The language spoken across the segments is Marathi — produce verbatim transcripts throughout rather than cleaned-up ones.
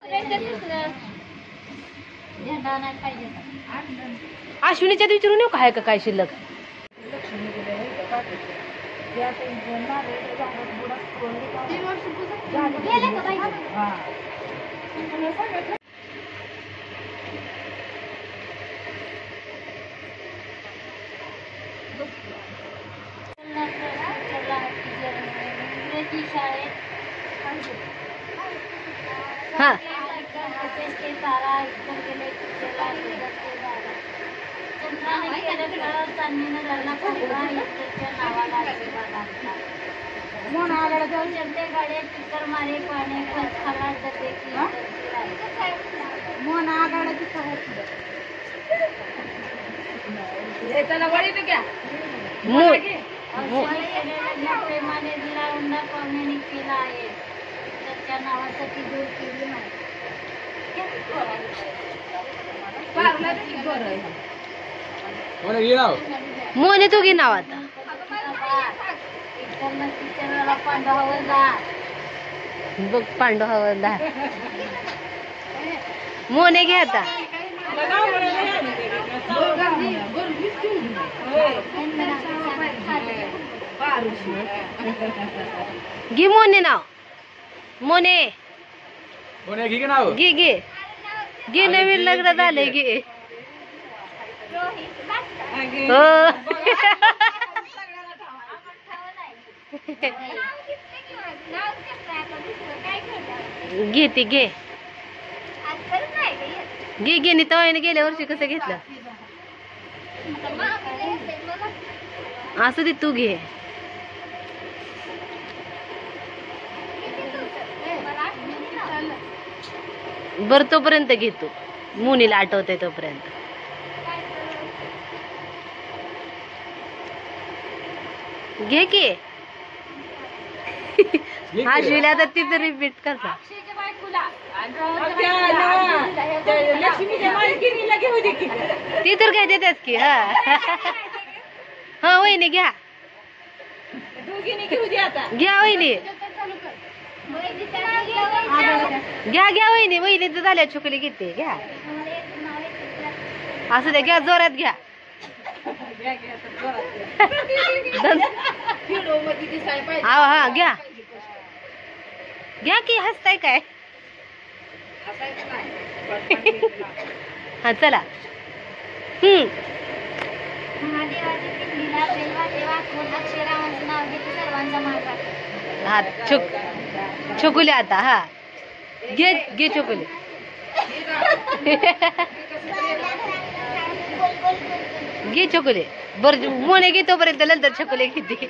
अश्विनीच्या विचारून येऊ काय का काय शिल्लक हा प्रेमाने दिला उंडा पाहुण्याने केला आहे त्याच्या नावासाठी दूर केली नाही मोने तू घे नाव आता पांडव हवलदार बघ पांडव हवलदार मोने घे आता घे मोने नाव मोने मोने घे नाव घे घे घे नवीन लग्न झालंय घे हो घे ती घे घे घे नी तवाने गेल्या वर्षी कसं घेतलं असं दे तू घे बर तोपर्यंत घे तू मुनीला आठवते तोपर्यंत घे की आश्विला आता तिथं रिपीट करता ती तर काय देतात की हा हा वहिनी घ्या घ्या वहिनी घ्या घ्या वहिनी वहिनी तर झाल्या छोकली घेते घ्या असं द्या घ्या जोरात घ्या हा हा घ्या घ्या की हसताय काय हा चला हम्म हा छोक छोकुले आता हा घे घे छोकुले घे छोकुले बर मोने घे तोपर्यंत नंतर छोकुले घेते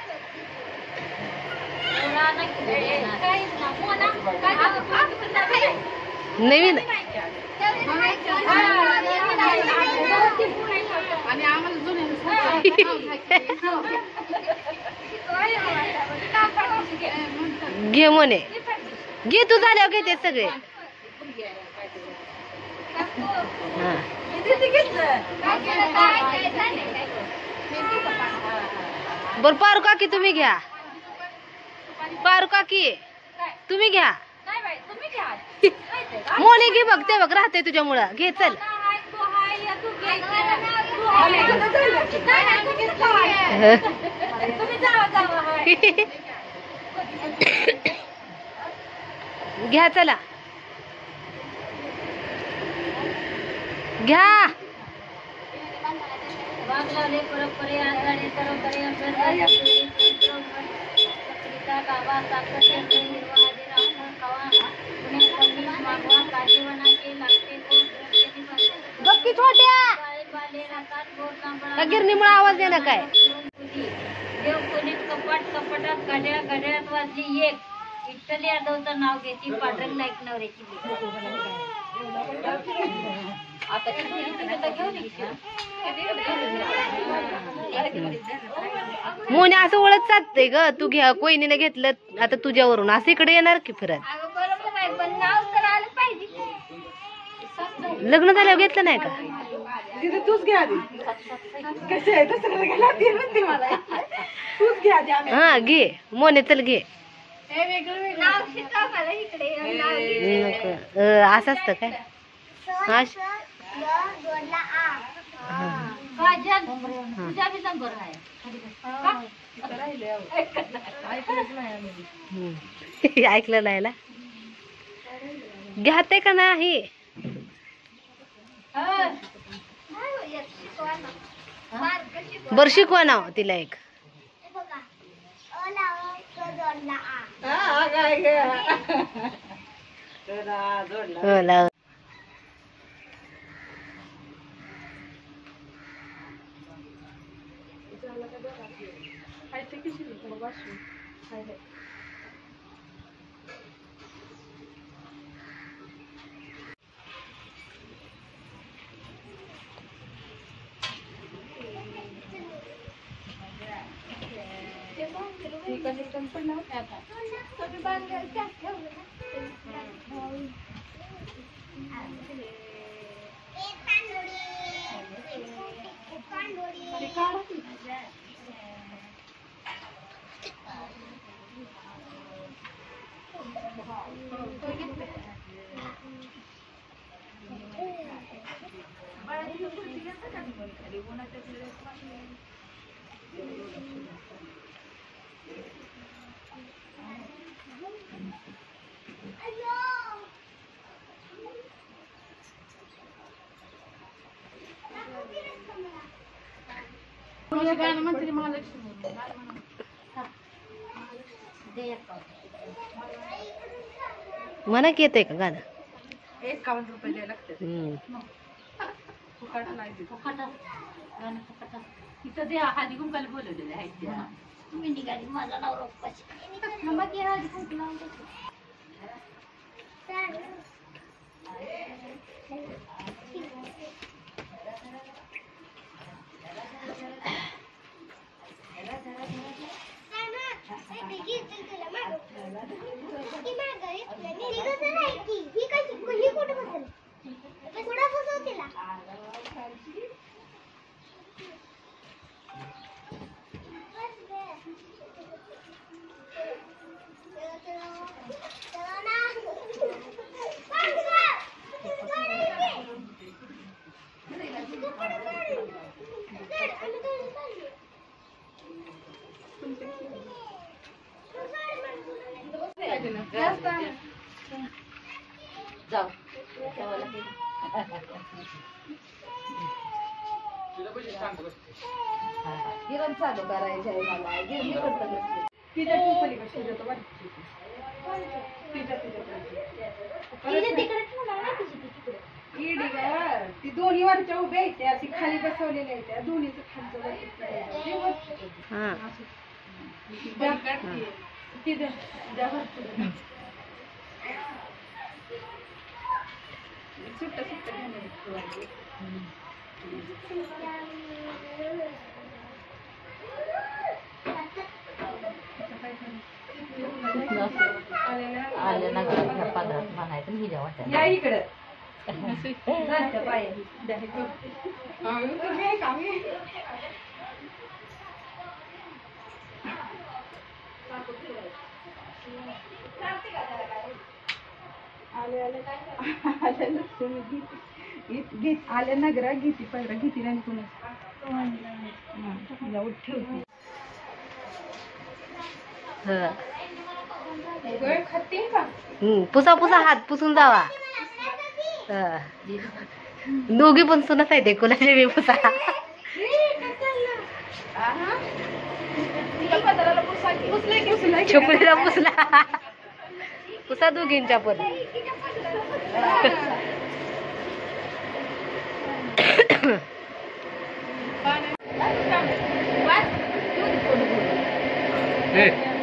नवीन घे मोने घे तू झाल्यावर घेते सगळे बर पारू काकी तुम्ही घ्या पारू काकी तुम्ही घ्या मोने घे बघ ते बघ राहते तुझ्यामुळं घे चल घ्या चला घ्या वागलावले परंपरे आजाडे परंपरे गावा ताकद हिरवा आधी राहून खावा पुणे कमी मागवा काजीवनाचे लागते गप्पी छोट्या गिरणीमुळे आवाज दे ना काय देव कोणीत कपाट कपाटात घड्याळ घड्याळात वाजली एक विठ्ठल यादवचं नाव घेती पांढरंग लाईक नवऱ्याची मोने असं ओळख चालतंय ग तू घ्या कोयनीने घेतलं आता तुझ्यावरून असं इकडे येणार की फिरत लग्न झाल्यावर घेतलं नाही का हा घे मोने चल घे नाव शिकव मला इकडे नाव नको. अ, असं असतं काय अश- काजल तुझा बी नंबर आहे हम्म. ऐकलं नाही ना घ्याते का नाही बर शिकवा ना तिला एक हो लाव. म्हणा की येतंय का गाणं एकावन्न रुपये द्यायला लागते हम्म. फुकाट नाही देत. फुकटा गाणं फुकटा तिथं ते हळदी कुंकाला बोलवलेले आहेत त्या. तुम्ही निघाली माझा नवरा उपाशी मग की हळदी कुंकू लावून देते. जाऊ. गिरण चालू करायचं आहे मला. गिरणी करता बसली. तिच्या तू पलीकडे तिच्या तो वाटत होती. तिच्या इडी गं. ती दोन्ही वरच्या उभ्या आहेत त्या. ती खाली बसवलेल्या आहेत त्या. दोन्हीचं खालचं वरती करायचं. हा तिथं द्या भरपूर. सुट्ट सुट्ट घेणार. आले ना घरात पदार्थ म्हणायचं हिजा वाटत या इकडं. जास्त पाय. द्या हे करू. आम्ही तुम्ही आम्ही. आले आले आले लक्ष्मी गीत गीत आले नगरा गीती पहिला गीती नाही कुणा जाऊ ठेवते. हा. खाते का हम्म. पुसा पुसा हात पुसून जावा हा. दोघी पण सुनत आहे ते कुणाचे बी पुसा छोकरीला पुसला पुसा दोघींच्या पण हे